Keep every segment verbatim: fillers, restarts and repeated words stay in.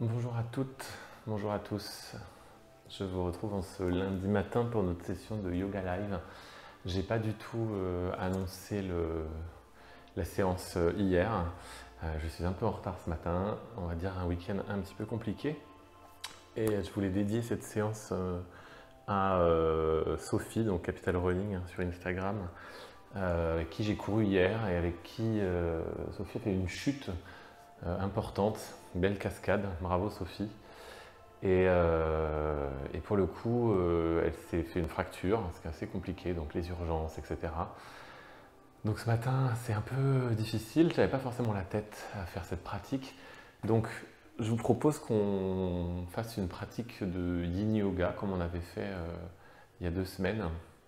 Bonjour à toutes, bonjour à tous. Je vous retrouve en ce lundi matin pour notre session de Yoga Live. J'ai pas du tout euh, annoncé le, la séance hier. Euh, je suis un peu en retard ce matin, on va dire un week-end un petit peu compliqué. Et je voulais dédier cette séance euh, à euh, Sophie, donc Capital Running hein, sur Instagram, euh, avec qui j'ai couru hier et avec qui euh, Sophie a fait une chute euh, importante, belle cascade. Bravo Sophie. Et, euh, et pour le coup, euh, elle s'est fait une fracture, ce qui est assez compliqué, donc les urgences, et cetera. Donc ce matin, c'est un peu difficile, j'avais pas forcément la tête à faire cette pratique. Donc je vous propose qu'on fasse une pratique de Yin Yoga, comme on avait fait euh, il y a deux semaines,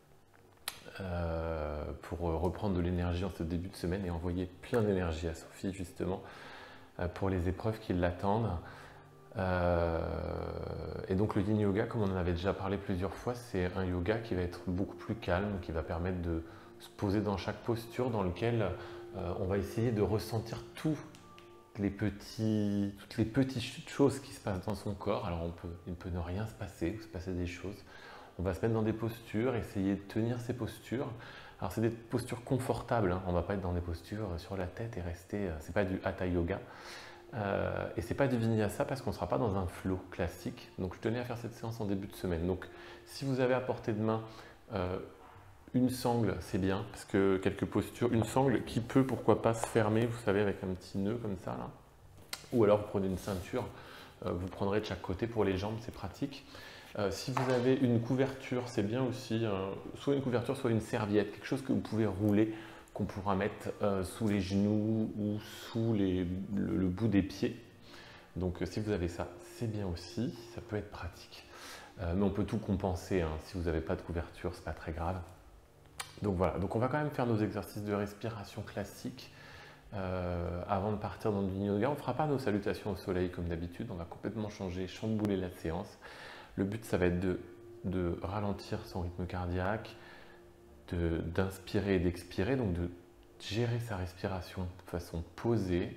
euh, pour reprendre de l'énergie en ce début de semaine et envoyer plein d'énergie à Sophie, justement, euh, pour les épreuves qui l'attendent. Euh, et donc le Yin Yoga, comme on en avait déjà parlé plusieurs fois, c'est un yoga qui va être beaucoup plus calme, qui va permettre de se poser dans chaque posture, dans lequel euh, on va essayer de ressentir tous les petits, toutes les petites choses qui se passent dans son corps. Alors on peut, il ne peut ne rien se passer, ou se passer des choses. On va se mettre dans des postures, essayer de tenir ces postures. Alors c'est des postures confortables, hein. On ne va pas être dans des postures sur la tête et rester, c'est pas du Hatha Yoga. Euh, et c'est pas du Vinyasa parce qu'on ne sera pas dans un flow classique. Donc je tenais à faire cette séance en début de semaine. Donc si vous avez à portée de main euh, une sangle, c'est bien, parce que quelques postures, une sangle qui peut pourquoi pas se fermer, vous savez, avec un petit nœud comme ça là. Ou alors vous prenez une ceinture, euh, vous prendrez de chaque côté pour les jambes, c'est pratique. Euh, si vous avez une couverture, c'est bien aussi, hein, soit une couverture, soit une serviette, quelque chose que vous pouvez rouler, qu'on pourra mettre euh, sous les genoux ou sous les, le, le bout des pieds. Donc euh, si vous avez ça, c'est bien aussi, ça peut être pratique. Euh, mais on peut tout compenser, hein. Si vous n'avez pas de couverture, c'est pas très grave. Donc voilà, donc on va quand même faire nos exercices de respiration classiques euh, avant de partir dans du yoga. On ne fera pas nos salutations au soleil comme d'habitude, on va complètement changer, chambouler la séance. Le but, ça va être de, de ralentir son rythme cardiaque, d'inspirer et d'expirer, donc de gérer sa respiration de façon posée,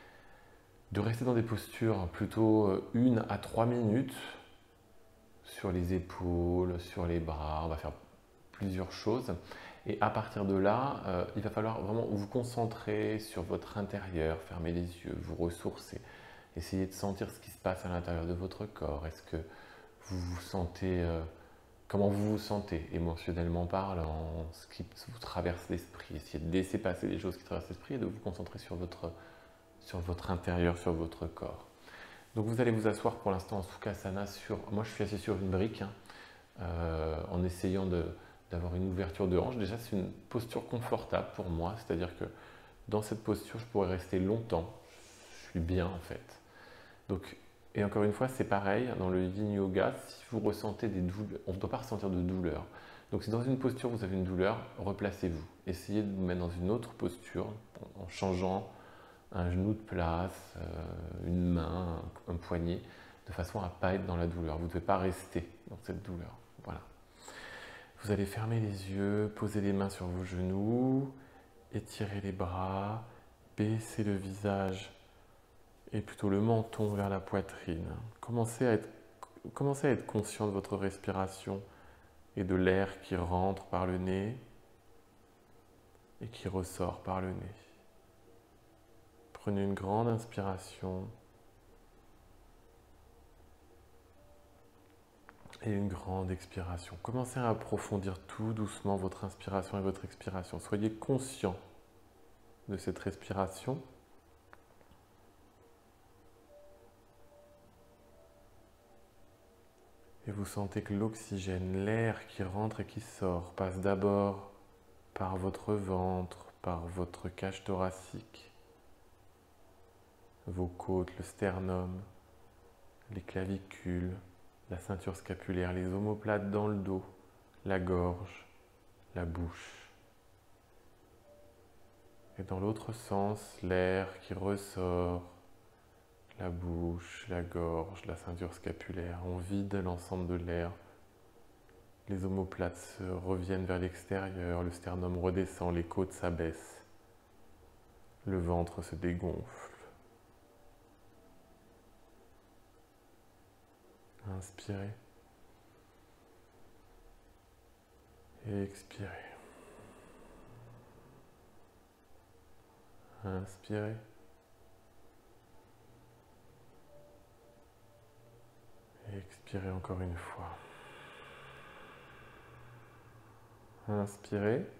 de rester dans des postures plutôt une à trois minutes sur les épaules, sur les bras, on va faire plusieurs choses. Et à partir de là, euh, il va falloir vraiment vous concentrer sur votre intérieur, fermer les yeux, vous ressourcer, essayer de sentir ce qui se passe à l'intérieur de votre corps. Est-ce que vous vous sentez... Euh, Comment vous vous sentez émotionnellement parlant, ce qui vous traverse l'esprit. Essayez de laisser passer les choses qui traversent l'esprit et de vous concentrer sur votre, sur votre intérieur, sur votre corps. Donc vous allez vous asseoir pour l'instant en Sukhasana sur... Moi je suis assis sur une brique, hein, euh, en essayant d'avoir une ouverture de hanche. Déjà c'est une posture confortable pour moi, c'est-à-dire que dans cette posture je pourrais rester longtemps. Je suis bien en fait. Donc, et encore une fois, c'est pareil, dans le Yin Yoga, si vous ressentez des douleurs, on ne doit pas ressentir de douleur. Donc si dans une posture vous avez une douleur, replacez-vous. Essayez de vous mettre dans une autre posture en changeant un genou de place, une main, un poignet, de façon à ne pas être dans la douleur. Vous ne devez pas rester dans cette douleur. Voilà. Vous allez fermer les yeux, poser les mains sur vos genoux, étirer les bras, baisser le visage et plutôt le menton vers la poitrine. Commencez à être, commencez à être conscient de votre respiration et de l'air qui rentre par le nez et qui ressort par le nez. Prenez une grande inspiration et une grande expiration. Commencez à approfondir tout doucement votre inspiration et votre expiration. Soyez conscient de cette respiration. Et vous sentez que l'oxygène, l'air qui rentre et qui sort, passe d'abord par votre ventre, par votre cage thoracique, vos côtes, le sternum, les clavicules, la ceinture scapulaire, les omoplates dans le dos, la gorge, la bouche. Et dans l'autre sens, l'air qui ressort, la bouche, la gorge, la ceinture scapulaire. On vide l'ensemble de l'air. Les omoplates se reviennent vers l'extérieur, le sternum redescend, les côtes s'abaissent, le ventre se dégonfle. Inspirez. Et expirez. Inspirez. Et expirez encore une fois. Inspirez.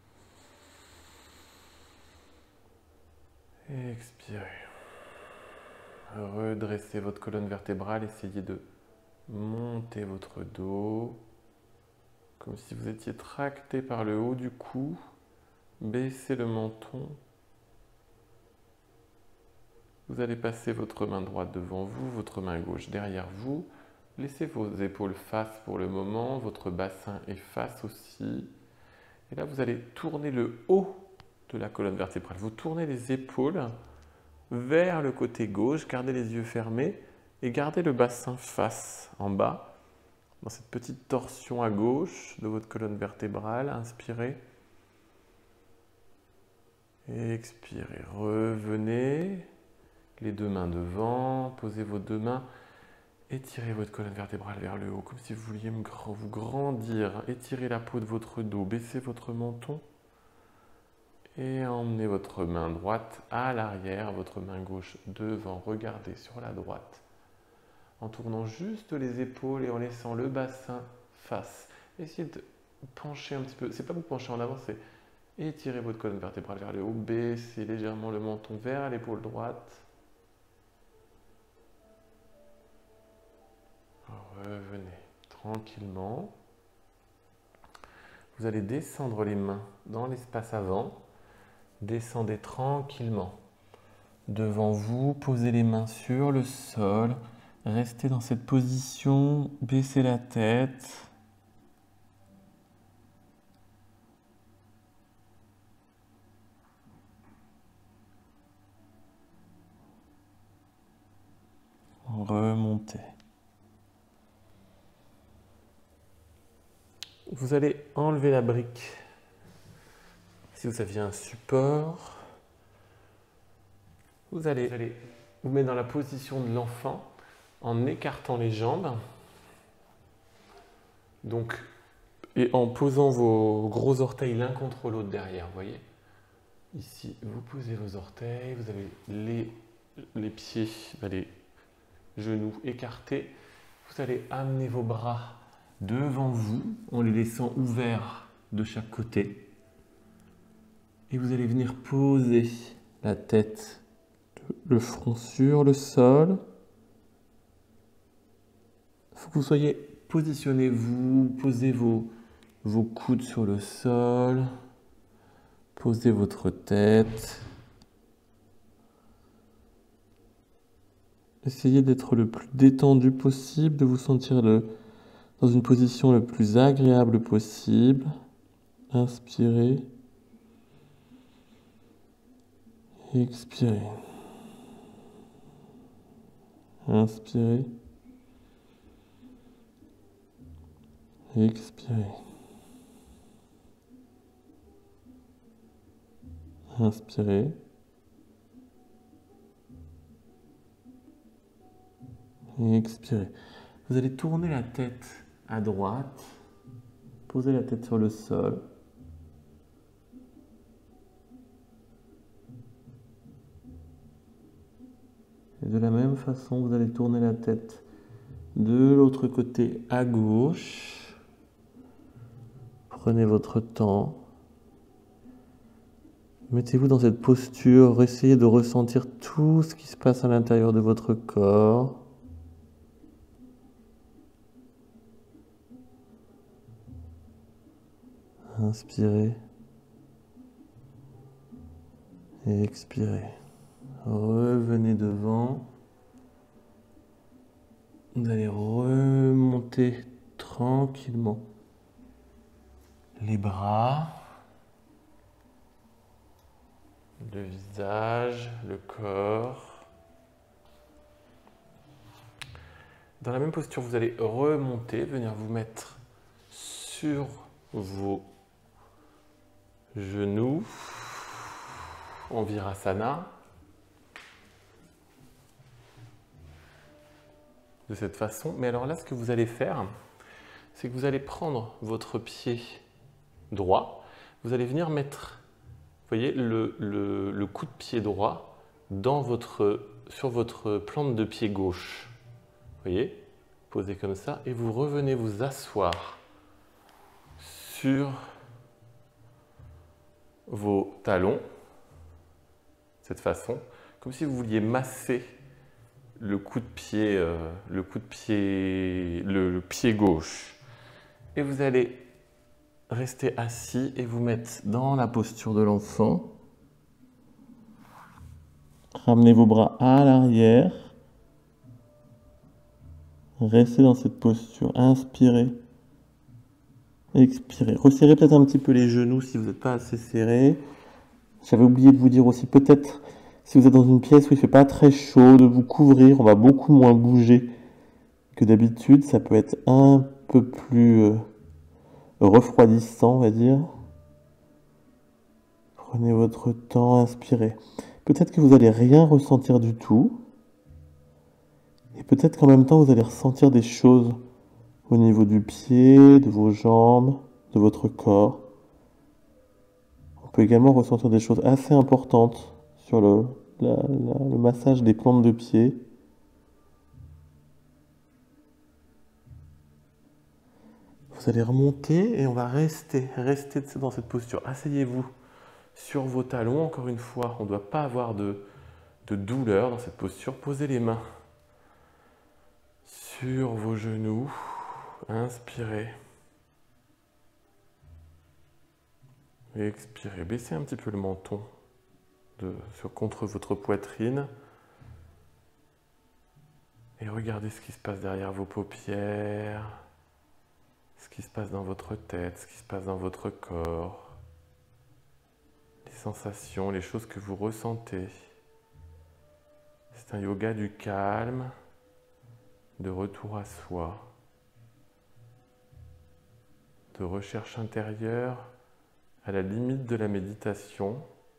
Et expirez. Redressez votre colonne vertébrale, essayez de monter votre dos, comme si vous étiez tracté par le haut du cou. Baissez le menton. Vous allez passer votre main droite devant vous, votre main gauche derrière vous. Laissez vos épaules face pour le moment, votre bassin est face aussi. Et là, vous allez tourner le haut de la colonne vertébrale. Vous tournez les épaules vers le côté gauche, gardez les yeux fermés et gardez le bassin face en bas, dans cette petite torsion à gauche de votre colonne vertébrale. Inspirez. Et expirez. Revenez. Les deux mains devant. Posez vos deux mains. Étirez votre colonne vertébrale vers le haut, comme si vous vouliez vous grandir. Étirez la peau de votre dos. Baissez votre menton. Et emmenez votre main droite à l'arrière, votre main gauche devant. Regardez sur la droite. En tournant juste les épaules et en laissant le bassin face. Essayez de pencher un petit peu. C'est pas vous pencher en avant, c'est étirer votre colonne vertébrale vers le haut. Baissez légèrement le menton vers l'épaule droite. Revenez tranquillement. Vous allez descendre les mains dans l'espace avant. Descendez tranquillement. Devant vous, posez les mains sur le sol. Restez dans cette position, baissez la tête. Remontez. Vous allez enlever la brique. Si vous aviez un support, vous allez, vous allez vous mettre dans la position de l'enfant en écartant les jambes. Donc, et en posant vos gros orteils l'un contre l'autre derrière, vous voyez. Ici, vous posez vos orteils, vous avez les, les pieds, les genoux écartés. Vous allez amener vos bras devant vous en les laissant ouverts de chaque côté. Et vous allez venir poser la tête, le front sur le sol. Il faut que vous soyez positionnés, vous posez vos, vos coudes sur le sol. Posez votre tête. Essayez d'être le plus détendu possible, de vous sentir le, dans une position le plus agréable possible. Inspirez. Expirez. Inspirez. Expirez. Inspirez. Et expirez. Vous allez tourner la tête à droite. Posez la tête sur le sol. Et de la même façon, vous allez tourner la tête de l'autre côté à gauche. Prenez votre temps. Mettez-vous dans cette posture, essayez de ressentir tout ce qui se passe à l'intérieur de votre corps. Inspirez et expirez. Revenez devant. Vous allez remonter tranquillement les bras, le visage, le corps. Dans la même posture, vous allez remonter, venir vous mettre sur vos genoux en Virasana. de cette façon. Mais alors là, ce que vous allez faire, c'est que vous allez prendre votre pied droit, vous allez venir mettre, vous voyez, le, le, le coup de pied droit dans votre, sur votre plante de pied gauche. Vous voyez, posé comme ça, et vous revenez vous asseoir sur vos talons, de cette façon, comme si vous vouliez masser le coup de pied, euh, le coup de pied, le, le pied gauche. Et vous allez rester assis et vous mettre dans la posture de l'enfant. Ramenez vos bras à l'arrière. Restez dans cette posture. Inspirez. Expirez. Resserrez peut-être un petit peu les genoux si vous n'êtes pas assez serré. J'avais oublié de vous dire aussi, peut-être, si vous êtes dans une pièce où il ne fait pas très chaud, de vous couvrir. On va beaucoup moins bouger que d'habitude. Ça peut être un peu plus euh, refroidissant, on va dire. Prenez votre temps, inspirez. Peut-être que vous n'allez rien ressentir du tout. Et peut-être qu'en même temps, vous allez ressentir des choses au niveau du pied, de vos jambes, de votre corps. On peut également ressentir des choses assez importantes sur le, la, la, le massage des plantes de pied. Vous allez remonter et on va rester, rester dans cette posture. Asseyez-vous sur vos talons. Encore une fois, on ne doit pas avoir de, de douleur dans cette posture. Posez les mains sur vos genoux. Inspirez. Et expirez. Baissez un petit peu le menton de, sur, contre votre poitrine. Et regardez ce qui se passe derrière vos paupières, ce qui se passe dans votre tête, ce qui se passe dans votre corps, les sensations, les choses que vous ressentez. C'est un yoga du calme, de retour à soi, de recherche intérieure à la limite de la méditation.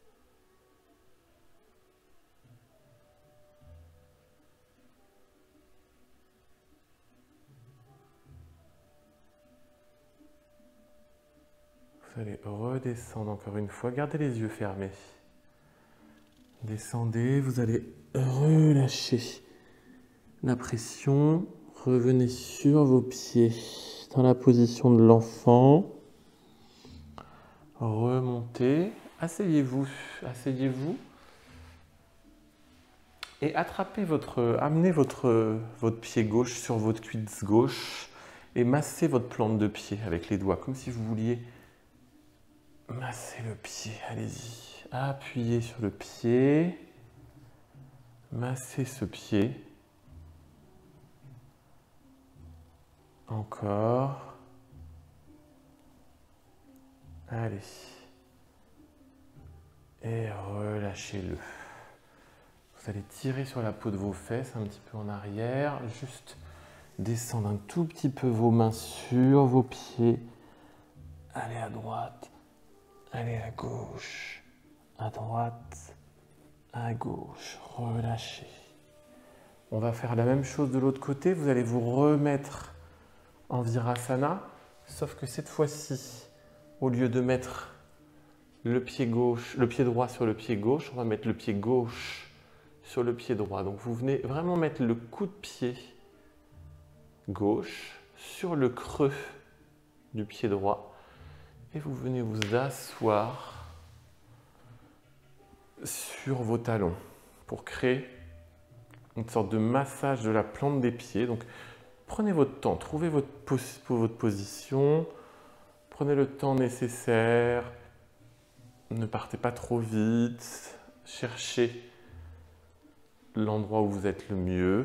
Vous allez redescendre encore une fois, gardez les yeux fermés. Descendez, vous allez relâcher la pression, revenez sur vos pieds dans la position de l'enfant. Remontez, asseyez-vous, asseyez-vous et attrapez votre, amenez votre, votre pied gauche sur votre cuisse gauche et massez votre plante de pied avec les doigts, comme si vous vouliez masser le pied. Allez-y, appuyez sur le pied, massez ce pied. Encore. Allez. Et relâchez-le. Vous allez tirer sur la peau de vos fesses un petit peu en arrière. Juste descendre un tout petit peu vos mains sur vos pieds. Allez à droite. Allez à gauche. À droite. À gauche. Relâchez. On va faire la même chose de l'autre côté. Vous allez vous remettre en Virasana. Sauf que cette fois-ci, au lieu de mettre le pied gauche, le pied droit sur le pied gauche, on va mettre le pied gauche sur le pied droit. Donc vous venez vraiment mettre le coup de pied gauche sur le creux du pied droit et vous venez vous asseoir sur vos talons pour créer une sorte de massage de la plante des pieds. Donc prenez votre temps, trouvez votre, pos- votre position, prenez le temps nécessaire. Ne partez pas trop vite, cherchez l'endroit où vous êtes le mieux.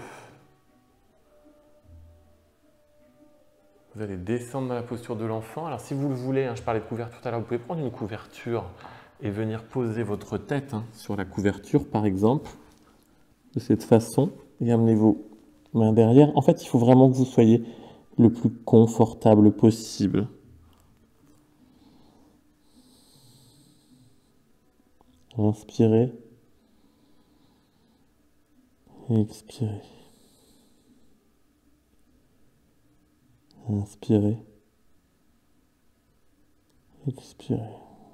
Vous allez descendre dans la posture de l'enfant. Alors si vous le voulez, hein, je parlais de couverture tout à l'heure, vous pouvez prendre une couverture et venir poser votre tête hein, sur la couverture par exemple, de cette façon, et amenez vos mains derrière. En fait, il faut vraiment que vous soyez le plus confortable possible. Inspirez. Et expirez. Inspirez. Expirez.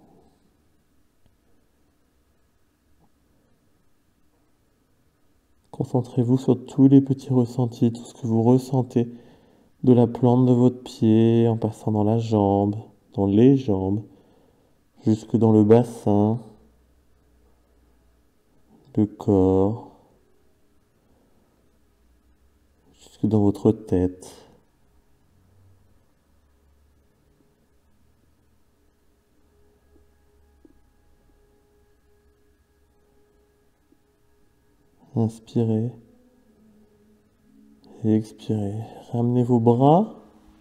Concentrez-vous sur tous les petits ressentis, tout ce que vous ressentez de la plante de votre pied, en passant dans la jambe, dans les jambes, jusque dans le bassin, le corps, jusque dans votre tête. Inspirez et expirez. Ramenez vos bras.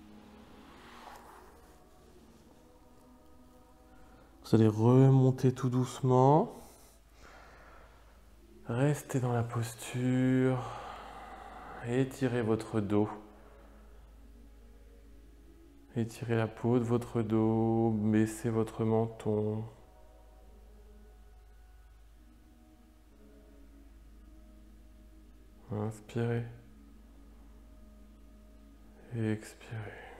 Vous allez remonter tout doucement. Restez dans la posture. Étirez votre dos. Étirez la peau de votre dos. Baissez votre menton. Inspirez. Et expirez.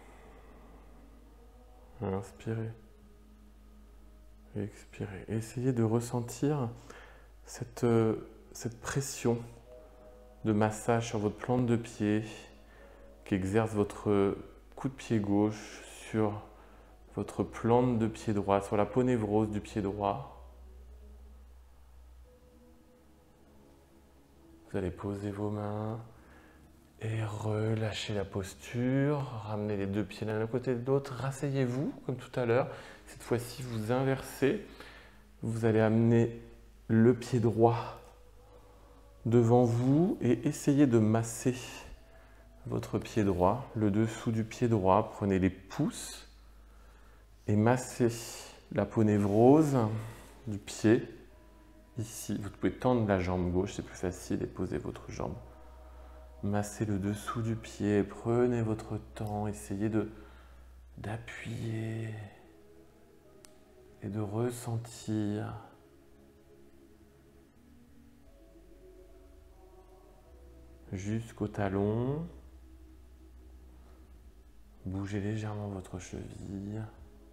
Inspirez. Et expirez. Essayez de ressentir cette, euh, cette pression de massage sur votre plante de pied qu'exerce votre coup de pied gauche sur votre plante de pied droit, sur la peau névrose du pied droit. Vous allez poser vos mains et relâcher la posture. Ramenez les deux pieds l'un à côté de l'autre. Rasseyez-vous comme tout à l'heure. Cette fois-ci, vous inversez. Vous allez amener le pied droit devant vous et essayez de masser votre pied droit, le dessous du pied droit. Prenez les pouces et massez la peau névrose du pied. Ici, vous pouvez tendre la jambe gauche, c'est plus facile, et posez votre jambe. Massez le dessous du pied, prenez votre temps, essayez de d'appuyer et de ressentir. Jusqu'au talon. Bougez légèrement votre cheville.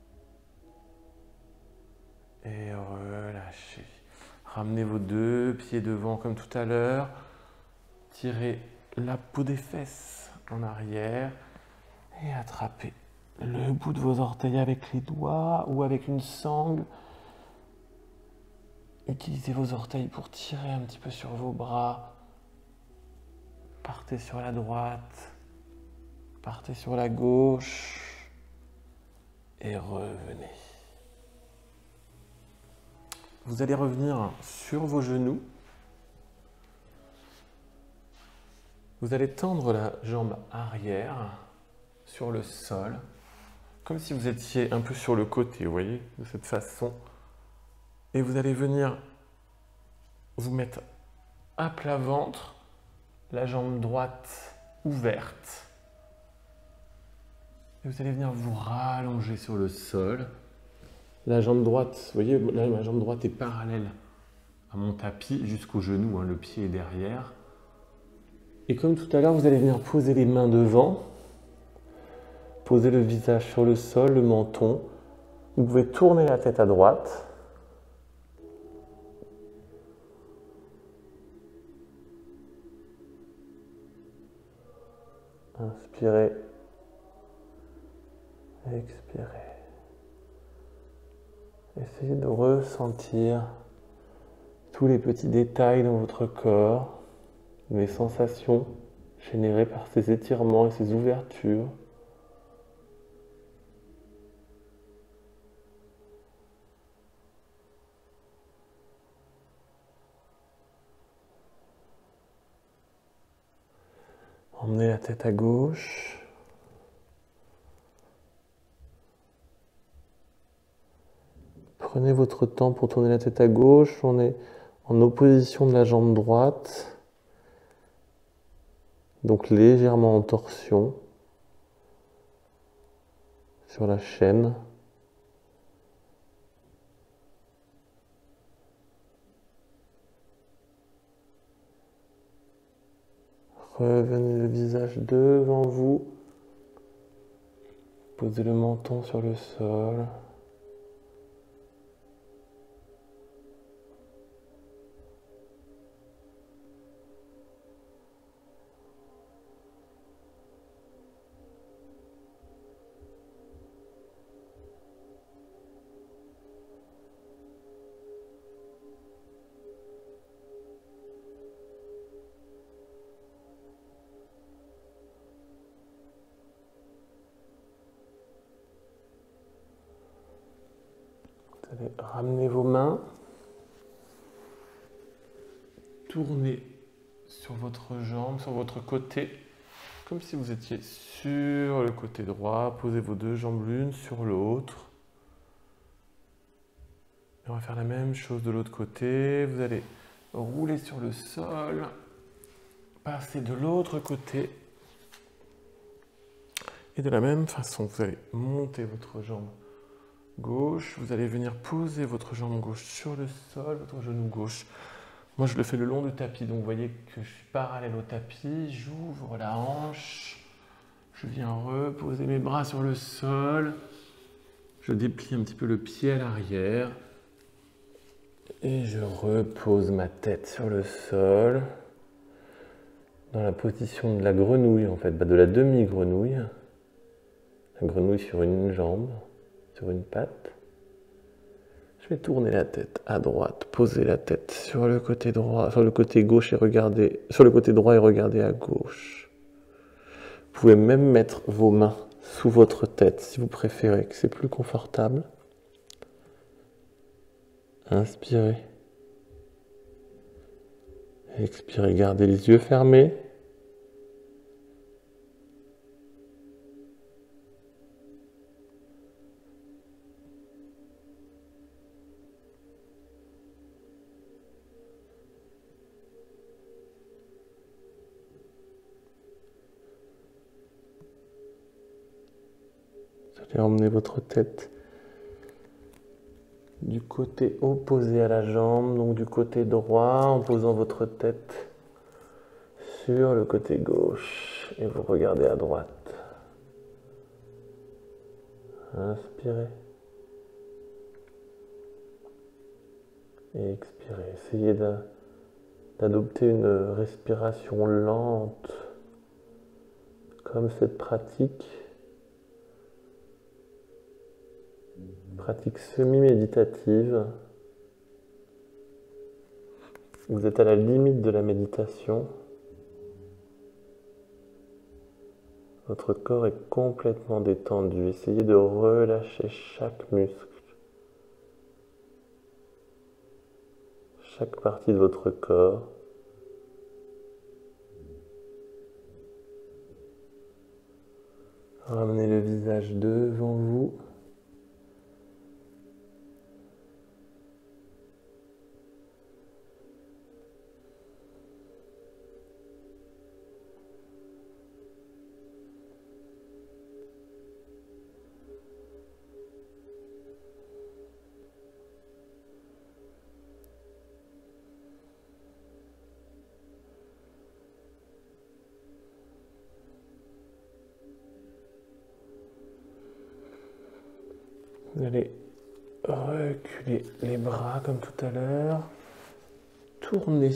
Et relâchez. Ramenez vos deux pieds devant comme tout à l'heure. Tirez la peau des fesses en arrière. Et attrapez le bout de vos orteils avec les doigts ou avec une sangle. Utilisez vos orteils pour tirer un petit peu sur vos bras. Partez sur la droite. Partez sur la gauche. Et revenez. Vous allez revenir sur vos genoux. Vous allez tendre la jambe arrière sur le sol, comme si vous étiez un peu sur le côté, vous voyez, de cette façon. Et vous allez venir vous mettre à plat ventre, la jambe droite ouverte. Et vous allez venir vous rallonger sur le sol. La jambe droite, vous voyez, là, ma jambe droite est parallèle à mon tapis jusqu'au genou, hein, le pied est derrière. Et comme tout à l'heure, vous allez venir poser les mains devant, poser le visage sur le sol, le menton. Vous pouvez tourner la tête à droite. Inspirez. Expirez. Essayez de ressentir tous les petits détails dans votre corps, les sensations générées par ces étirements et ces ouvertures. Emmenez la tête à gauche. Prenez votre temps pour tourner la tête à gauche. On est en opposition de la jambe droite. Donc légèrement en torsion sur la chaîne. Revenez le visage devant vous. Posez le menton sur le sol. Vous allez ramener vos mains, tournez sur votre jambe, sur votre côté, comme si vous étiez sur le côté droit. Posez vos deux jambes l'une sur l'autre. Et on va faire la même chose de l'autre côté. Vous allez rouler sur le sol, passer de l'autre côté. Et de la même façon, vous allez monter votre jambe gauche, vous allez venir poser votre jambe gauche sur le sol, votre genou gauche. Moi, je le fais le long du tapis, donc vous voyez que je suis parallèle au tapis. J'ouvre la hanche, je viens reposer mes bras sur le sol. Je déplie un petit peu le pied à l'arrière. Et je repose ma tête sur le sol, dans la position de la grenouille, en fait, de la demi-grenouille. La grenouille sur une jambe. Sur une patte. Je vais tourner la tête à droite, poser la tête sur le côté droit, sur le côté gauche et regarder, sur le côté droit et regarder à gauche. Vous pouvez même mettre vos mains sous votre tête si vous préférez, que c'est plus confortable. Inspirez. Expirez, gardez les yeux fermés. Vous allez emmener votre tête du côté opposé à la jambe, donc du côté droit, en posant votre tête sur le côté gauche et vous regardez à droite. Inspirez et expirez. Essayez d'adopter une respiration lente, comme cette pratique. Pratique semi-méditative. Vous êtes à la limite de la méditation. Votre corps est complètement détendu. Essayez de relâcher chaque muscle, chaque partie de votre corps. Ramenez le visage devant vous. Vous allez reculer les bras comme tout à l'heure. Tournez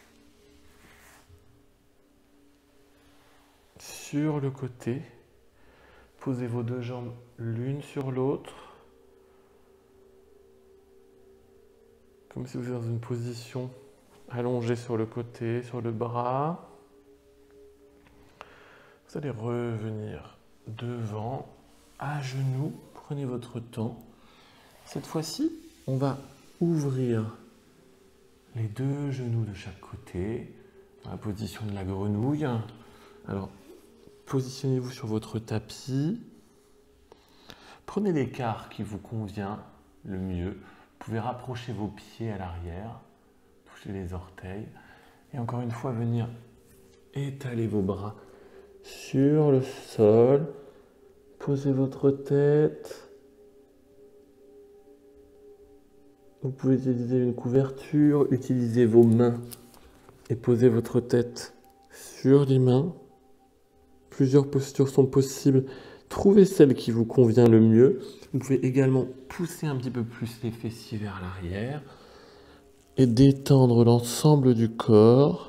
sur le côté. Posez vos deux jambes l'une sur l'autre. Comme si vous étiez dans une position allongée sur le côté, sur le bras. Vous allez revenir devant, à genoux. Prenez votre temps. Cette fois-ci, on va ouvrir les deux genoux de chaque côté, dans la position de la grenouille. Alors, positionnez-vous sur votre tapis. Prenez l'écart qui vous convient le mieux. Vous pouvez rapprocher vos pieds à l'arrière, toucher les orteils. Et encore une fois, venir étaler vos bras sur le sol. Posez votre tête. Vous pouvez utiliser une couverture, utilisez vos mains et posez votre tête sur les mains. Plusieurs postures sont possibles. trouvez celle qui vous convient le mieux. Vous pouvez également pousser un petit peu plus les fessiers vers l'arrière et détendre l'ensemble du corps.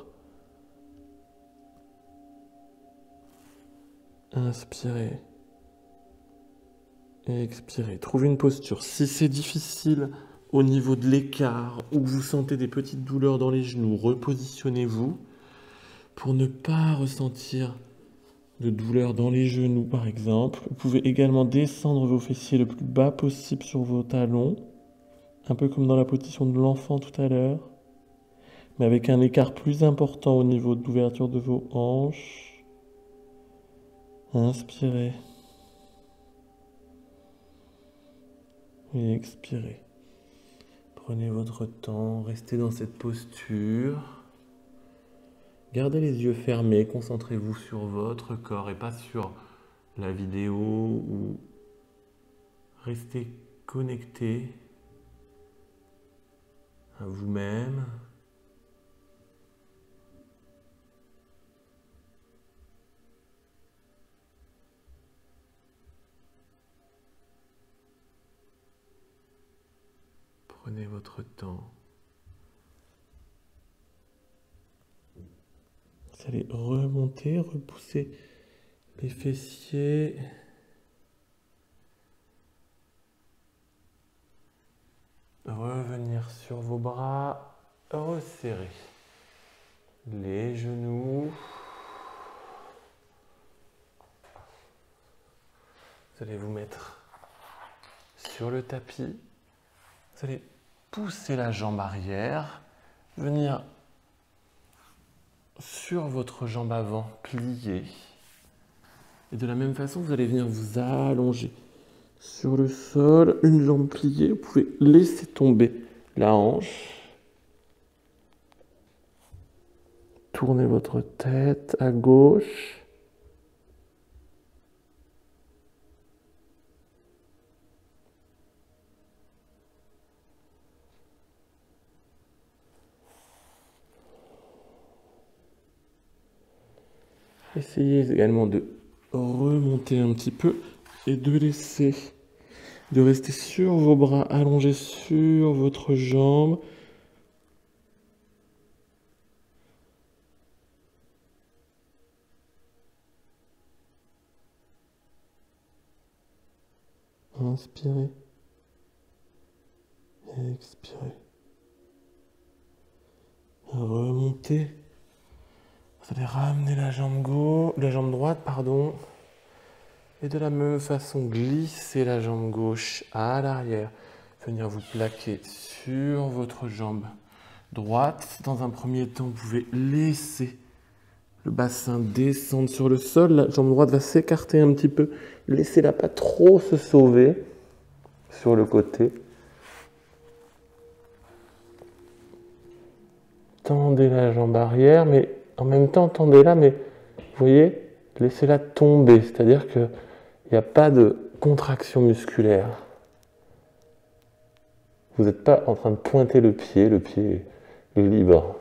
Inspirez et expirez. Trouvez une posture. Si c'est difficile au niveau de l'écart ou que vous sentez des petites douleurs dans les genoux, repositionnez-vous pour ne pas ressentir de douleur dans les genoux par exemple. Vous pouvez également descendre vos fessiers le plus bas possible sur vos talons, un peu comme dans la position de l'enfant tout à l'heure, mais avec un écart plus important au niveau de l'ouverture de vos hanches. Inspirez et expirez. Prenez votre temps, restez dans cette posture. Gardez les yeux fermés, concentrez-vous sur votre corps et pas sur la vidéo ou restez connecté à vous-même. Prenez votre temps. Vous allez remonter, repousser les fessiers. Revenir sur vos bras, resserrer les genoux. Vous allez vous mettre sur le tapis. Vous allez pousser la jambe arrière, venir sur votre jambe avant, plier. Et de la même façon, vous allez venir vous allonger sur le sol, une jambe pliée. Vous pouvez laisser tomber la hanche. Tournez votre tête à gauche. Essayez également de remonter un petit peu et de laisser, de rester sur vos bras allongés sur votre jambe. Inspirez et expirez. Remontez. Vous allez ramener la jambe gauche, la jambe droite, pardon, et de la même façon glisser la jambe gauche à l'arrière. Venir vous plaquer sur votre jambe droite. Dans un premier temps, vous pouvez laisser le bassin descendre sur le sol. La jambe droite va s'écarter un petit peu. Laissez-la pas trop se sauver sur le côté. Tendez la jambe arrière, mais en même temps, tendez-la, mais vous voyez, laissez-la tomber. C'est-à-dire qu'il n'y a pas de contraction musculaire. Vous n'êtes pas en train de pointer le pied, le pied est libre.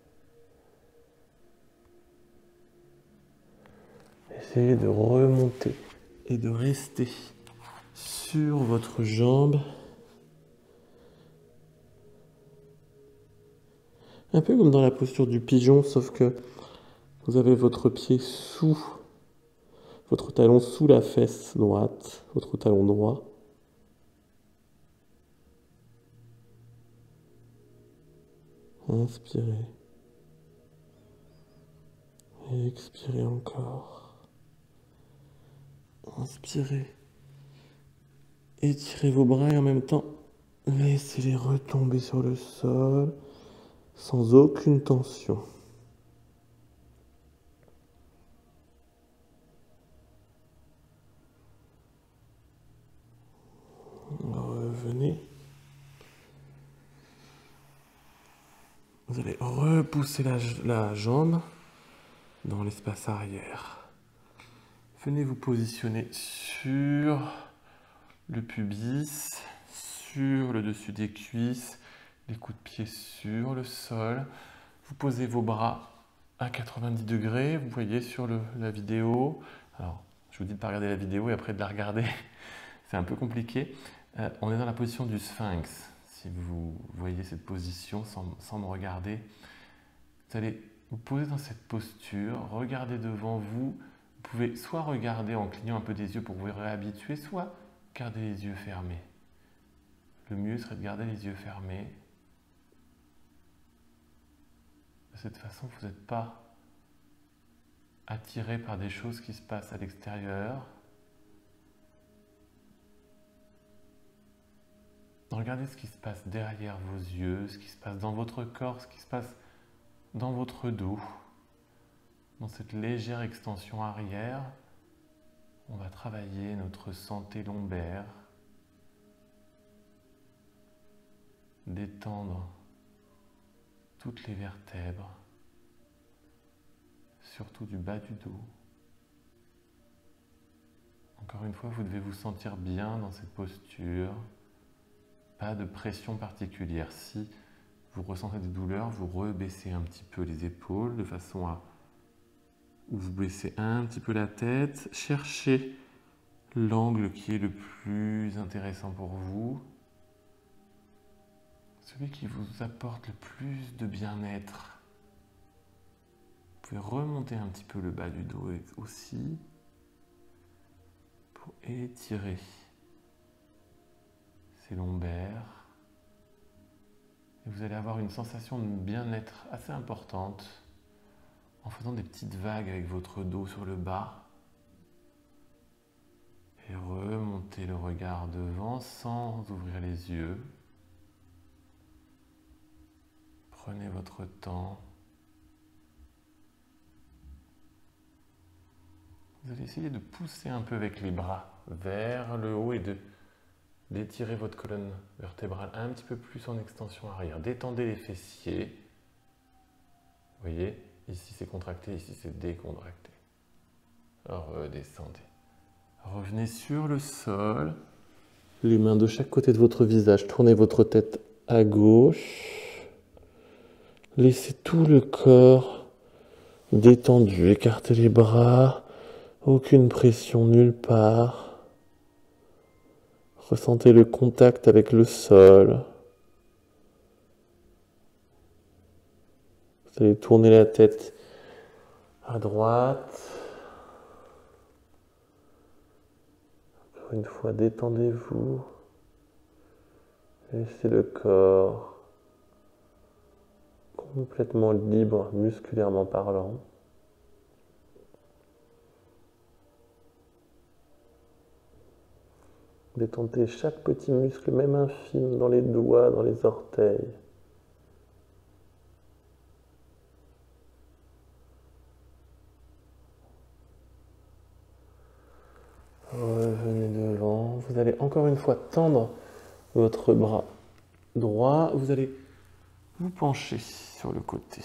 Essayez de remonter et de rester sur votre jambe. Un peu comme dans la posture du pigeon, sauf que vous avez votre pied sous, votre talon sous la fesse droite, votre talon droit. Inspirez. Et expirez encore. Inspirez. Étirez vos bras et en même temps, laissez-les retomber sur le sol sans aucune tension. Revenez. Vous allez repousser la, la jambe dans l'espace arrière. Venez vous positionner sur le pubis, sur le dessus des cuisses, les coups de pied sur le sol. Vous posez vos bras à quatre-vingt-dix degrés, vous voyez sur le, la vidéo. Alors, Je vous dis de ne pas regarder la vidéo et après de la regarder, c'est un peu compliqué. Euh, on est dans la position du sphinx. Si vous voyez cette position sans, sans me regarder, vous allez vous poser dans cette posture, regardez devant vous. Vous pouvez soit regarder en clignant un peu des yeux pour vous réhabituer, soit garder les yeux fermés. Le mieux serait de garder les yeux fermés. De cette façon, vous n'êtes pas attiré par des choses qui se passent à l'extérieur. Regardez ce qui se passe derrière vos yeux, ce qui se passe dans votre corps, ce qui se passe dans votre dos. Dans cette légère extension arrière, on va travailler notre santé lombaire, détendre toutes les vertèbres, surtout du bas du dos. Encore une fois, vous devez vous sentir bien dans cette posture, pas de pression particulière. Si vous ressentez des douleurs, vous rebaissez un petit peu les épaules de façon à vous baissez un petit peu la tête, cherchez l'angle qui est le plus intéressant pour vous, celui qui vous apporte le plus de bien-être. Vous pouvez remonter un petit peu le bas du dos aussi pour étirer ces lombaires. Et vous allez avoir une sensation de bien-être assez importante en faisant des petites vagues avec votre dos sur le bas et remontez le regard devant sans ouvrir les yeux. Prenez votre temps. Vous allez essayer de pousser un peu avec les bras vers le haut et de d'étirer votre colonne vertébrale un petit peu plus en extension arrière. Détendez les fessiers. Vous voyez ? Ici c'est contracté, ici c'est décontracté. Redescendez. Revenez sur le sol. Les mains de chaque côté de votre visage. Tournez votre tête à gauche. Laissez tout le corps détendu. Écartez les bras. Aucune pression nulle part. Ressentez le contact avec le sol. Vous allez tourner la tête à droite. Encore une fois, détendez-vous. Laissez le corps complètement libre, musculairement parlant. Détendez chaque petit muscle, même infime, dans les doigts, dans les orteils. Revenez devant. Vous allez encore une fois tendre votre bras droit. Vous allez vous pencher sur le côté.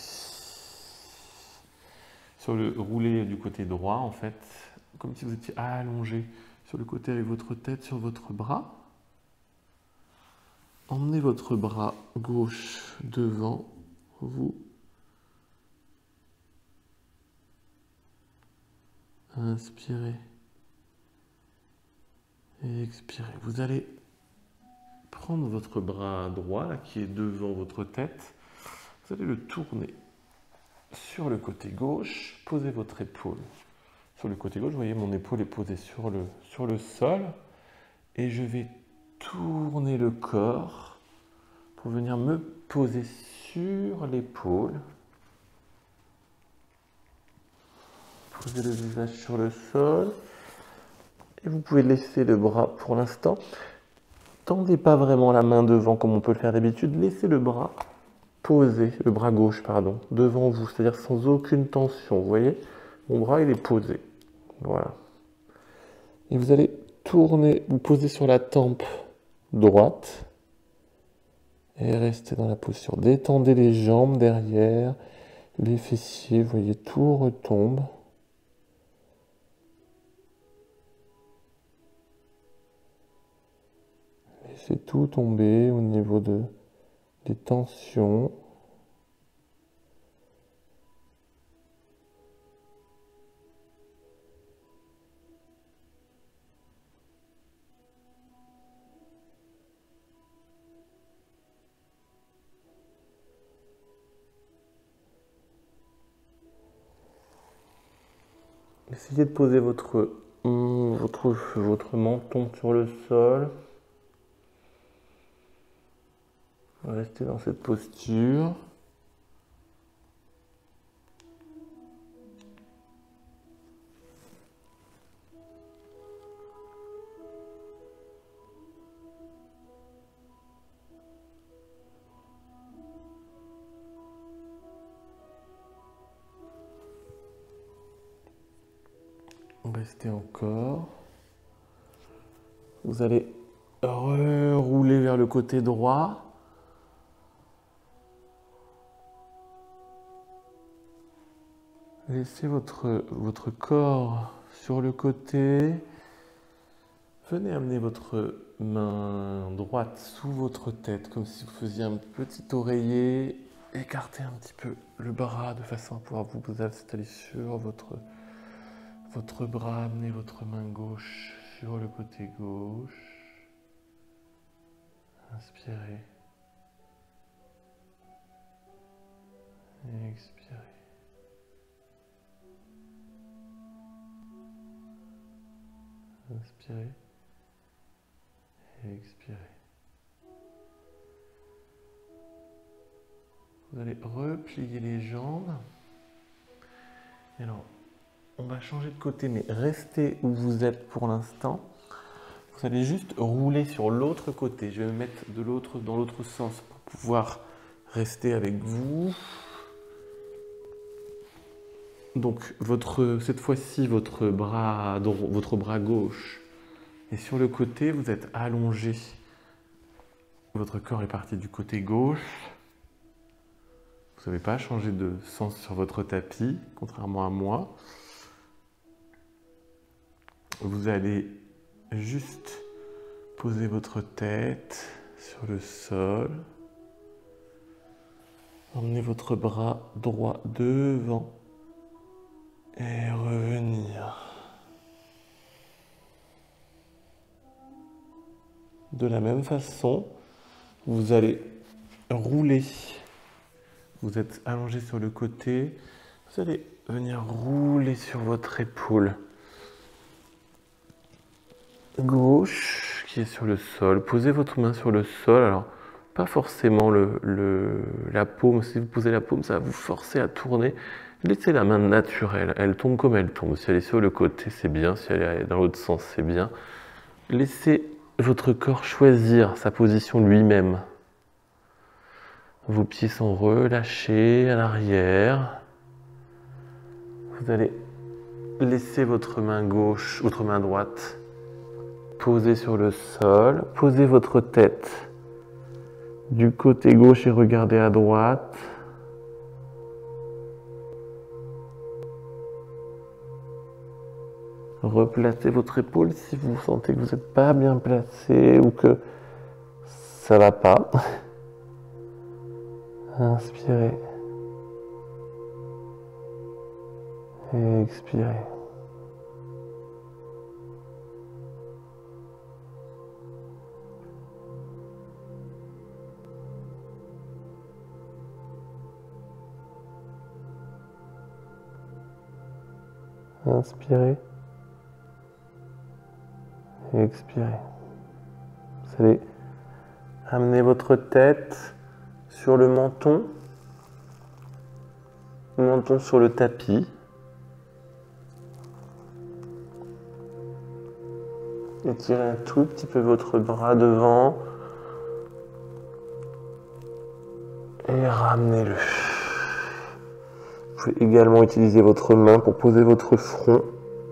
Sur le roulé du côté droit, en fait, comme si vous étiez allongé sur le côté avec votre tête sur votre bras. Emmenez votre bras gauche devant vous. Inspirez. Et expirez. Vous allez prendre votre bras droit, là, qui est devant votre tête. Vous allez le tourner sur le côté gauche. Posez votre épaule sur le côté gauche. Vous voyez, mon épaule est posée sur le, sur le sol. Et je vais tourner le corps pour venir me poser sur l'épaule. Posez le visage sur le sol. Et vous pouvez laisser le bras pour l'instant. Tendez pas vraiment la main devant comme on peut le faire d'habitude. Laissez le bras posé, le bras gauche, pardon, devant vous, c'est-à-dire sans aucune tension. Vous voyez, mon bras il est posé. Voilà. Et vous allez tourner, vous poser sur la tempe droite. Et restez dans la posture. Détendez les jambes derrière, les fessiers, vous voyez, tout retombe. Laissez tout tomber au niveau de, des tensions. Essayez de poser votre, votre, votre menton sur le sol. Restez dans cette posture. Restez encore. Vous allez rerouler vers le côté droit. Laissez votre, votre corps sur le côté. Venez amener votre main droite sous votre tête, comme si vous faisiez un petit oreiller. Écartez un petit peu le bras de façon à pouvoir vous, vous installer sur votre, votre bras. Amenez votre main gauche sur le côté gauche. Inspirez. Et expirez. Inspirez. Et expirez. Vous allez replier les jambes. Et alors, on va changer de côté, mais restez où vous êtes pour l'instant. Vous allez juste rouler sur l'autre côté. Je vais me mettre de l'autre, dans l'autre sens pour pouvoir rester avec vous. Donc, votre, cette fois-ci, votre bras, votre bras gauche est sur le côté. Vous êtes allongé. Votre corps est parti du côté gauche. Vous n'avez pas changé de sens sur votre tapis, contrairement à moi. Vous allez juste poser votre tête sur le sol. Emmenez votre bras droit devant et revenir. De la même façon, vous allez rouler. Vous êtes allongé sur le côté. Vous allez venir rouler sur votre épaule gauche qui est sur le sol. Posez votre main sur le sol. Alors, pas forcément le, le, la paume. Si vous posez la paume, ça va vous forcer à tourner. Laissez la main naturelle. Elle tombe comme elle tombe. Si elle est sur le côté, c'est bien. Si elle est dans l'autre sens, c'est bien. Laissez votre corps choisir sa position lui-même. Vos pieds sont relâchés à l'arrière. Vous allez laisser votre main gauche, votre main droite posée sur le sol. Posez votre tête du côté gauche et regardez à droite. Replacez votre épaule si vous sentez que vous n'êtes pas bien placé ou que ça ne va pas. Inspirez. Et expirez. Inspirez. Et expirez. Vous allez amener votre tête sur le menton, le menton sur le tapis. Étirez un tout petit peu votre bras devant et ramenez-le. Vous pouvez également utiliser votre main pour poser votre front.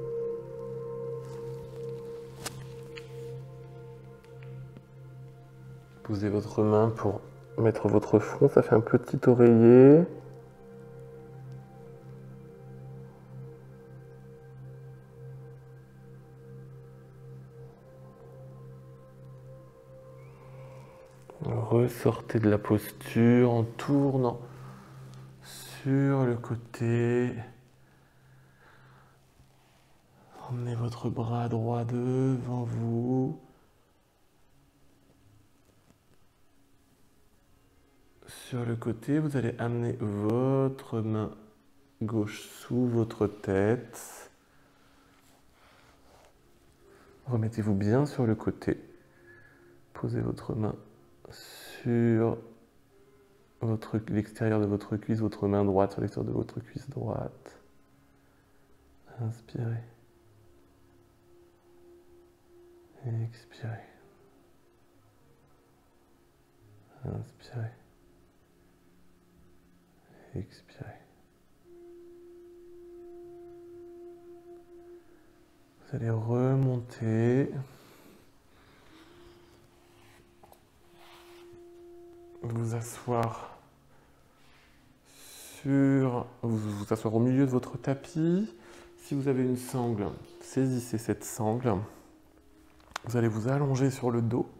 Posez votre main pour mettre votre front, ça fait un petit oreiller. Ressortez de la posture en tournant sur le côté. Emmenez votre bras droit devant vous. Sur le côté, vous allez amener votre main gauche sous votre tête. Remettez-vous bien sur le côté. Posez votre main sur l'extérieur de votre cuisse, votre main droite sur l'extérieur de votre cuisse droite. Inspirez. Expirez. Inspirez. Expirez. Vous allez remonter. Vous asseoir sur... Vous, vous asseoir au milieu de votre tapis. Si vous avez une sangle, saisissez cette sangle. Vous allez vous allonger sur le dos.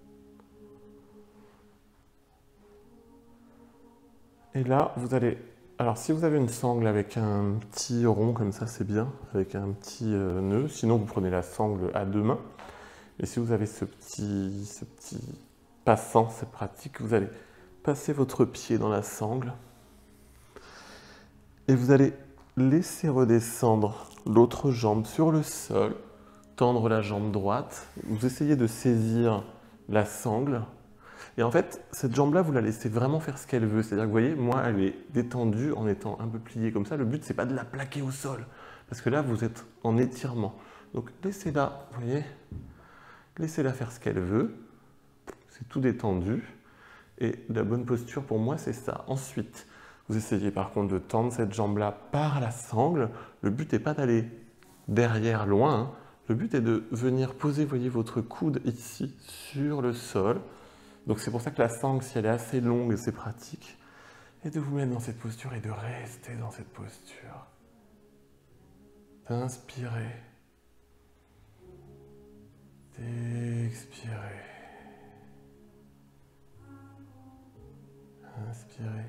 Et là, vous allez... Alors, si vous avez une sangle avec un petit rond comme ça, c'est bien, avec un petit euh, nœud. Sinon, vous prenez la sangle à deux mains. Et si vous avez ce petit, ce petit passant, c'est pratique, vous allez passer votre pied dans la sangle. Et vous allez laisser redescendre l'autre jambe sur le sol, tendre la jambe droite. Vous essayez de saisir la sangle. Et en fait, cette jambe-là, vous la laissez vraiment faire ce qu'elle veut. C'est-à-dire que vous voyez, moi, elle est détendue en étant un peu pliée comme ça. Le but, c'est pas de la plaquer au sol. Parce que là, vous êtes en étirement. Donc, laissez-la, vous voyez, laissez-la faire ce qu'elle veut. C'est tout détendu. Et la bonne posture, pour moi, c'est ça. Ensuite, vous essayez par contre de tendre cette jambe-là par la sangle. Le but n'est pas d'aller derrière, loin. Hein. Le but est de venir poser, voyez, votre coude ici, sur le sol. Donc c'est pour ça que la sangle, si elle est assez longue, c'est pratique. Et de vous mettre dans cette posture et de rester dans cette posture. D'inspirer. D'expirer. Inspirer.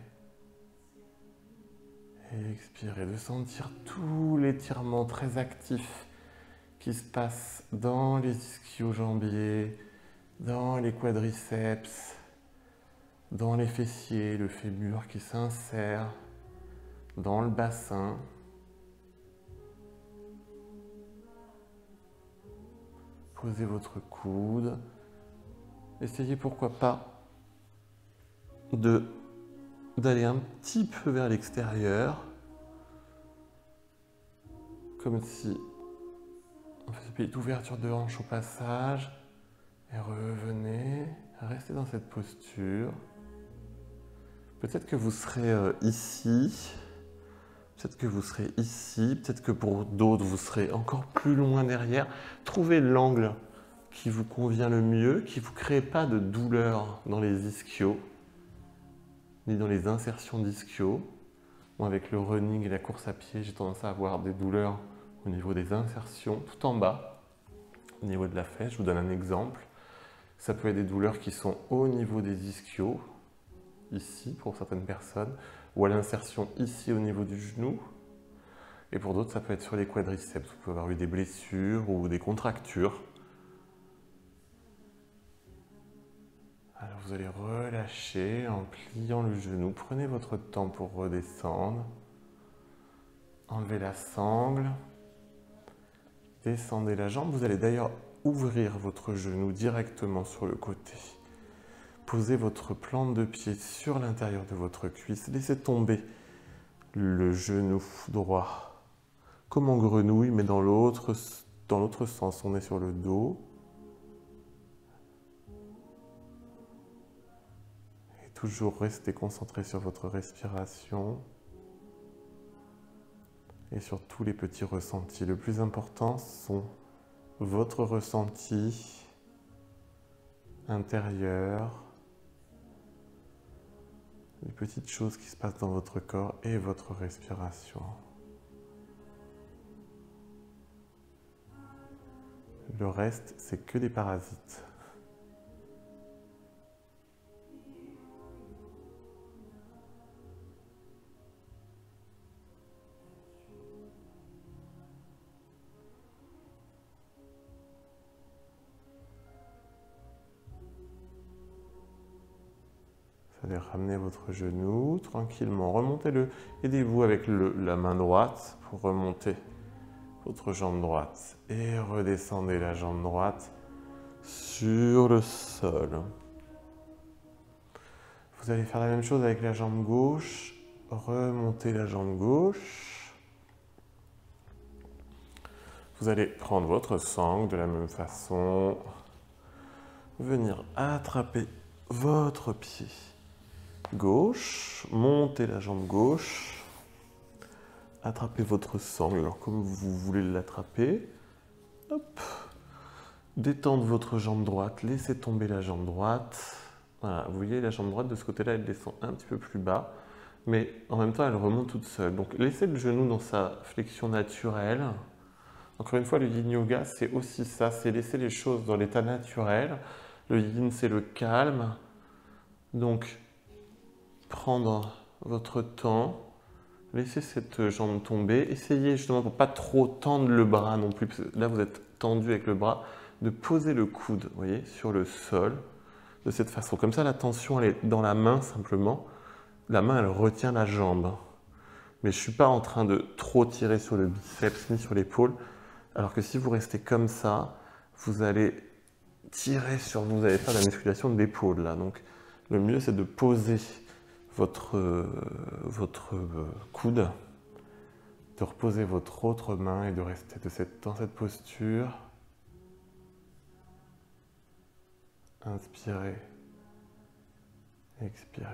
Et expirer. De sentir tout l'étirement très actif qui se passe dans les ischio-jambiers, dans les quadriceps, dans les fessiers, le fémur qui s'insère, dans le bassin. Posez votre coude. Essayez pourquoi pas de, d'aller un petit peu vers l'extérieur, comme si on faisait une petite ouverture de hanche au passage. Et revenez, restez dans cette posture. Peut-être que vous serez euh, ici, peut-être que vous serez ici, peut-être que pour d'autres vous serez encore plus loin derrière. Trouvez l'angle qui vous convient le mieux, qui ne vous crée pas de douleur dans les ischios, ni dans les insertions d'ischios. Moi, avec le running et la course à pied, j'ai tendance à avoir des douleurs au niveau des insertions, tout en bas, au niveau de la fesse. Je vous donne un exemple. Ça peut être des douleurs qui sont au niveau des ischios, ici pour certaines personnes, ou à l'insertion ici au niveau du genou. Et pour d'autres, ça peut être sur les quadriceps. Vous pouvez avoir eu des blessures ou des contractures. Alors vous allez relâcher en pliant le genou. Prenez votre temps pour redescendre. Enlevez la sangle. Descendez la jambe. Vous allez d'ailleurs ouvrir votre genou directement sur le côté. Posez votre plante de pied sur l'intérieur de votre cuisse. Laissez tomber le genou droit comme en grenouille, mais dans l'autre dans l'autre sens. On est sur le dos. Et toujours restez concentré sur votre respiration et sur tous les petits ressentis. Le plus important sont votre ressenti intérieur, les petites choses qui se passent dans votre corps et votre respiration. Le reste, c'est que des parasites. Vous allez ramener votre genou tranquillement, remontez-le. Aidez-vous avec le, la main droite pour remonter votre jambe droite et redescendez la jambe droite sur le sol. Vous allez faire la même chose avec la jambe gauche, remontez la jambe gauche. Vous allez prendre votre sangle de la même façon, venir attraper votre pied gauche, montez la jambe gauche, attrapez votre sangle, alors comme vous voulez l'attraper, hop, détendre votre jambe droite, laissez tomber la jambe droite. Voilà, vous voyez la jambe droite de ce côté-là, elle descend un petit peu plus bas, mais en même temps elle remonte toute seule. Donc laissez le genou dans sa flexion naturelle. Encore une fois, le yin yoga, c'est aussi ça, c'est laisser les choses dans l'état naturel. Le yin, c'est le calme. Donc, prendre votre temps, laissez cette jambe tomber. Essayez justement, pour ne pas trop tendre le bras non plus, parce que là, vous êtes tendu avec le bras, de poser le coude, vous voyez, sur le sol, de cette façon. Comme ça, la tension, elle est dans la main simplement. La main, elle retient la jambe. Mais je ne suis pas en train de trop tirer sur le biceps ni sur l'épaule. Alors que si vous restez comme ça, vous allez tirer sur, vous allez faire la musculation de l'épaule là. Donc le mieux c'est de poser votre, euh, votre euh, coude, de reposer votre autre main et de rester de cette, dans cette posture. Inspirez, expirez.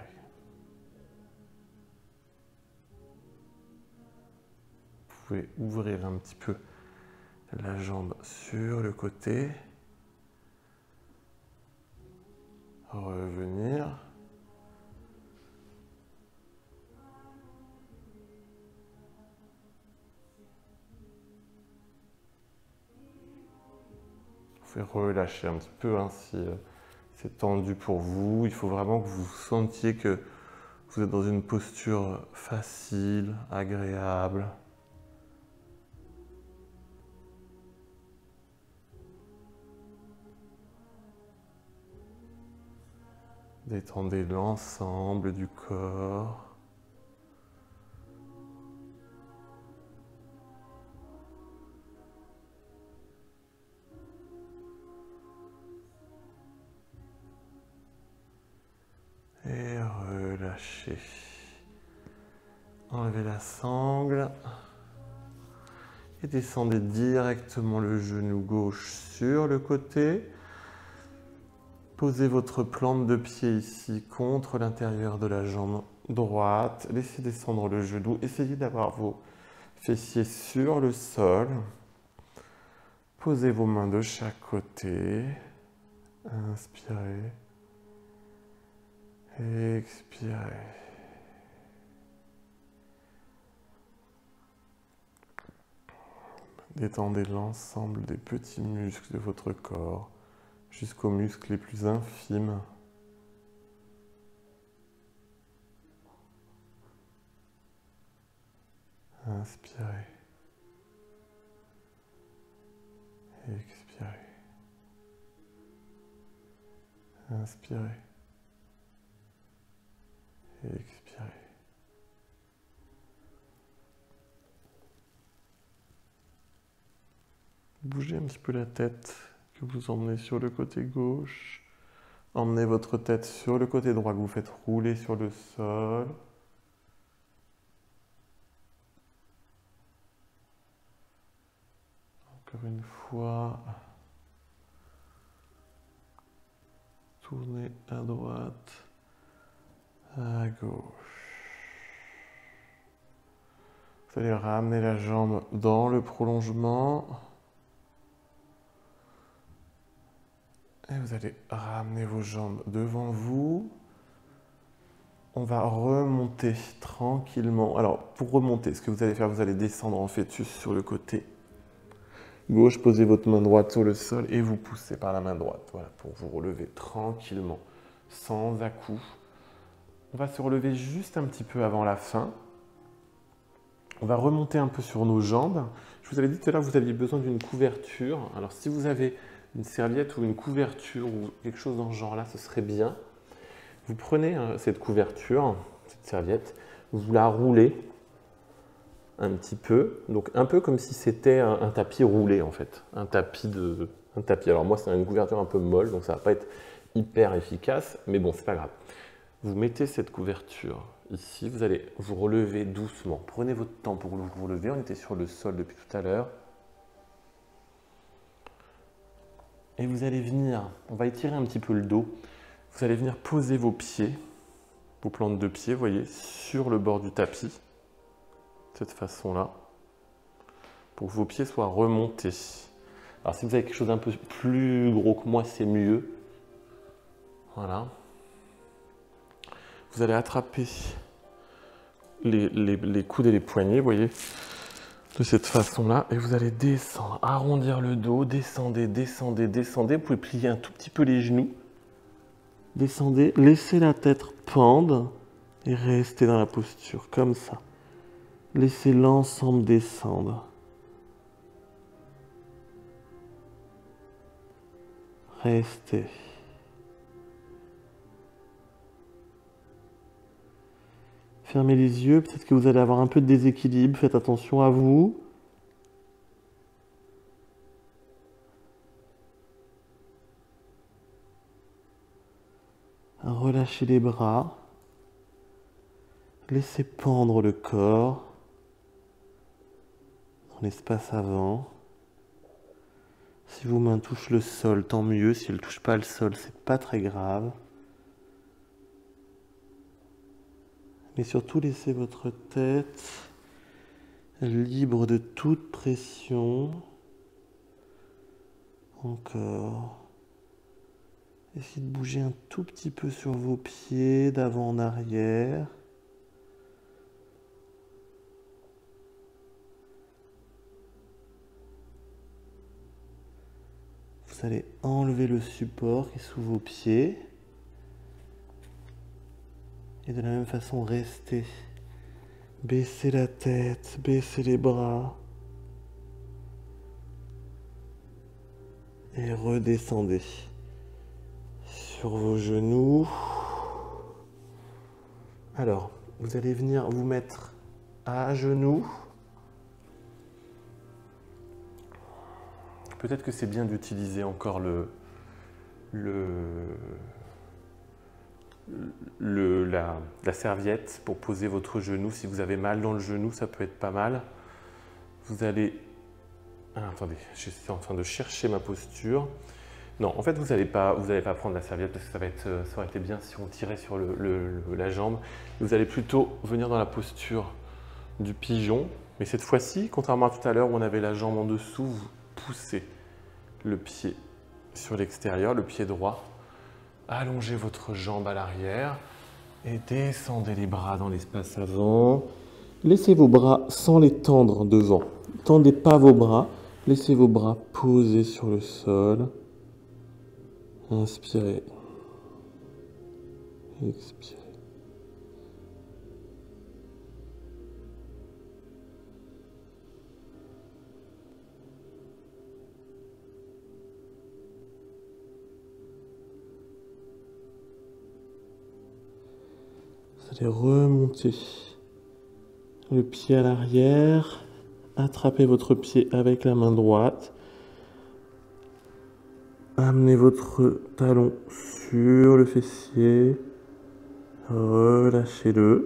Vous pouvez ouvrir un petit peu la jambe sur le côté, revenir, vous pouvez relâcher un petit peu hein, si euh, c'est tendu pour vous. Il faut vraiment que vous sentiez que vous êtes dans une posture facile, agréable. Détendez l'ensemble du corps. Et relâchez. Enlevez la sangle. Et descendez directement le genou gauche sur le côté. Posez votre plante de pied ici contre l'intérieur de la jambe droite. Laissez descendre le genou. Essayez d'avoir vos fessiers sur le sol. Posez vos mains de chaque côté. Inspirez. Expirez. Détendez l'ensemble des petits muscles de votre corps jusqu'aux muscles les plus infimes. Inspirez. Expirez. Inspirez. Expirez. Bougez un petit peu la tête que vous emmenez sur le côté gauche. Emmenez votre tête sur le côté droit que vous faites rouler sur le sol. Encore une fois. Tournez à droite, à gauche. Vous allez ramener la jambe dans le prolongement. Et vous allez ramener vos jambes devant vous. On va remonter tranquillement. Alors, pour remonter, ce que vous allez faire, vous allez descendre en fœtus sur le côté gauche. Posez votre main droite sur le sol et vous poussez par la main droite. Voilà, pour vous relever tranquillement, sans à-coups. On va se relever juste un petit peu avant la fin. On va remonter un peu sur nos jambes. Je vous avais dit tout à l'heure que vous aviez besoin d'une couverture. Alors, si vous avez une serviette ou une couverture ou quelque chose dans ce genre-là, ce serait bien. Vous prenez hein, cette couverture, cette serviette, vous la roulez un petit peu. Donc un peu comme si c'était un, un tapis roulé en fait. Un tapis de... Un tapis. Alors moi c'est une couverture un peu molle, donc ça va pas être hyper efficace, mais bon, c'est pas grave. Vous mettez cette couverture ici, vous allez vous relever doucement. Prenez votre temps pour vous relever, on était sur le sol depuis tout à l'heure. Et vous allez venir, on va étirer un petit peu le dos, vous allez venir poser vos pieds, vos plantes de pied, vous voyez, sur le bord du tapis, de cette façon-là, pour que vos pieds soient remontés. Alors si vous avez quelque chose d'un peu plus gros que moi, c'est mieux. Voilà. Vous allez attraper les, les, les coudes et les poignets, vous voyez, de cette façon-là, et vous allez descendre, arrondir le dos, descendez, descendez, descendez. Vous pouvez plier un tout petit peu les genoux. Descendez, laissez la tête pendre et restez dans la posture, comme ça. Laissez l'ensemble descendre. Restez. Fermez les yeux, peut-être que vous allez avoir un peu de déséquilibre, faites attention à vous. Relâchez les bras. Laissez pendre le corps dans l'espace avant. Si vos mains touchent le sol, tant mieux. Si elles ne touchent pas le sol, c'est pas très grave. Mais surtout, laissez votre tête libre de toute pression. Encore. Essayez de bouger un tout petit peu sur vos pieds, d'avant en arrière. Vous allez enlever le support qui est sous vos pieds. Et de la même façon, restez. Baissez la tête, baissez les bras. Et redescendez sur vos genoux. Alors, vous allez venir vous mettre à genoux. Peut-être que c'est bien d'utiliser encore le, le, le, la, la serviette pour poser votre genou. Si vous avez mal dans le genou, ça peut être pas mal. Vous allez... Ah, attendez, je suis en train de chercher ma posture. Non, en fait, vous n'allez pas, vous allez pas prendre la serviette parce que ça, va être, ça aurait été bien si on tirait sur le, le, le, la jambe. Vous allez plutôt venir dans la posture du pigeon. Mais cette fois-ci, contrairement à tout à l'heure où on avait la jambe en dessous, vous poussez le pied sur l'extérieur, le pied droit. Allongez votre jambe à l'arrière et descendez les bras dans l'espace avant. Laissez vos bras sans les tendre devant. Ne tendez pas vos bras. Laissez vos bras posés sur le sol. Inspirez. Expirez. Vous allez remonter le pied à l'arrière. Attrapez votre pied avec la main droite. Amenez votre talon sur le fessier. Relâchez-le.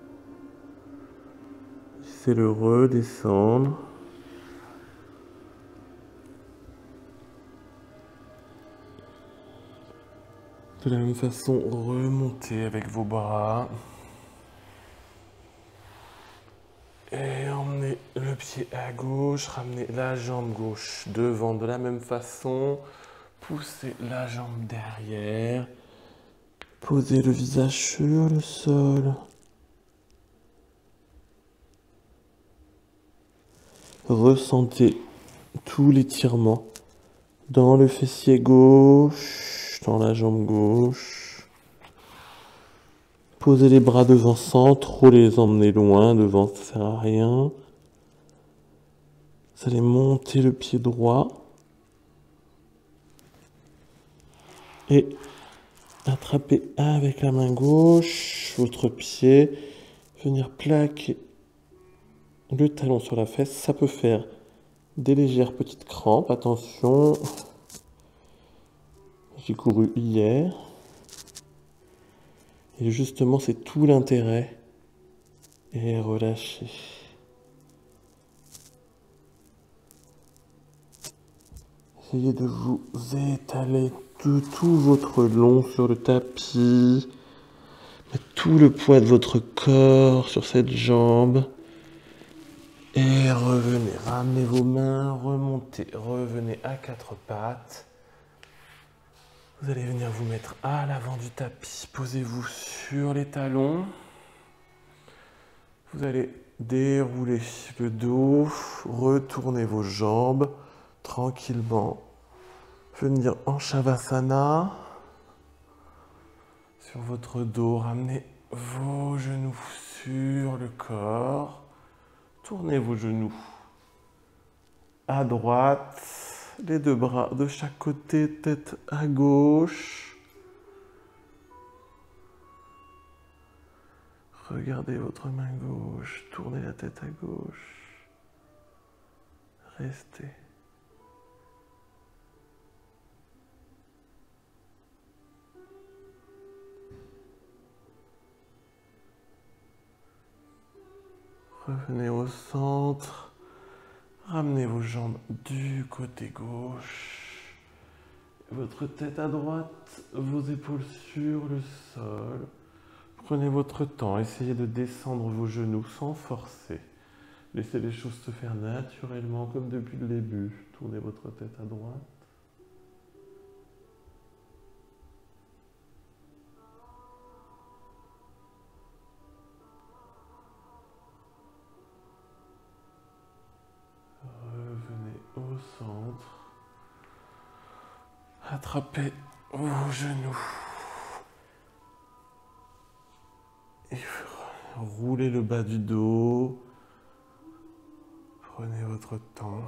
Laissez-le redescendre. De la même façon, remontez avec vos bras. Et emmenez le pied à gauche, ramenez la jambe gauche devant de la même façon. Poussez la jambe derrière. Posez le visage sur le sol. Ressentez tout l'étirement dans le fessier gauche, dans la jambe gauche. Posez les bras devant sans trop les emmener loin, devant ça ne sert à rien. Vous allez monter le pied droit. Et attraper avec la main gauche votre pied. Venir plaquer le talon sur la fesse. Ça peut faire des légères petites crampes. Attention, j'ai couru hier. Et justement, c'est tout l'intérêt. Et relâchez. Essayez de vous étaler de tout votre long sur le tapis. Mettre tout le poids de votre corps sur cette jambe. Et revenez, ramenez vos mains, remontez, revenez à quatre pattes. Vous allez venir vous mettre à l'avant du tapis. Posez-vous sur les talons. Vous allez dérouler le dos, retourner vos jambes tranquillement. Venir en Shavasana. Sur votre dos, ramenez vos genoux sur le corps. Tournez vos genoux à droite, les deux bras de chaque côté, tête à gauche. Regardez votre main gauche, tournez la tête à gauche. Restez. Revenez au centre, ramenez vos jambes du côté gauche, votre tête à droite, vos épaules sur le sol. Prenez votre temps, essayez de descendre vos genoux sans forcer. Laissez les choses se faire naturellement comme depuis le début. Tournez votre tête à droite. Au centre, attrapez vos genoux et roulez le bas du dos, prenez votre temps,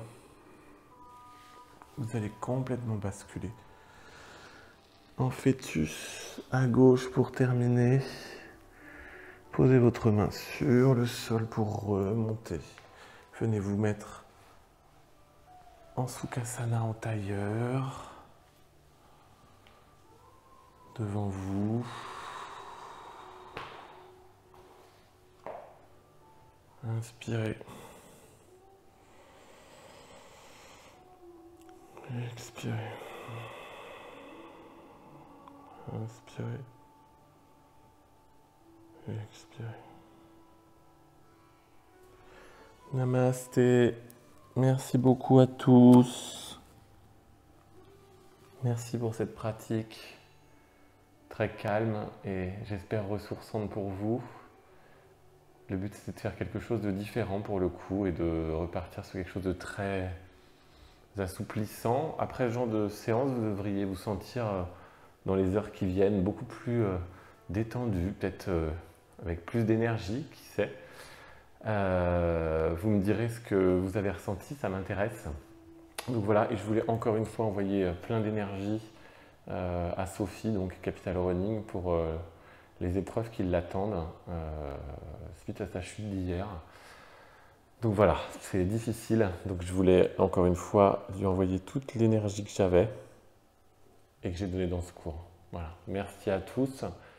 vous allez complètement basculer en fœtus à gauche pour terminer. Posez votre main sur le sol pour remonter, venez vous mettre en Sukhasana en tailleur, devant vous. Inspirez. Expirez. Inspirez. Expirez. Namasté. Merci beaucoup à tous. Merci pour cette pratique très calme et j'espère ressourçante pour vous. Le but c'était de faire quelque chose de différent pour le coup et de repartir sur quelque chose de très assouplissant. Après ce genre de séance, vous devriez vous sentir dans les heures qui viennent beaucoup plus détendu, peut-être avec plus d'énergie, qui sait. Euh, vous me direz ce que vous avez ressenti, ça m'intéresse. Donc voilà, et je voulais encore une fois envoyer plein d'énergie euh, à Sophie, donc Capital Running, pour euh, les épreuves qui l'attendent euh, suite à sa chute d'hier. Donc voilà, c'est difficile, donc je voulais encore une fois lui envoyer toute l'énergie que j'avais et que j'ai donnée dans ce cours. Voilà, merci à tous.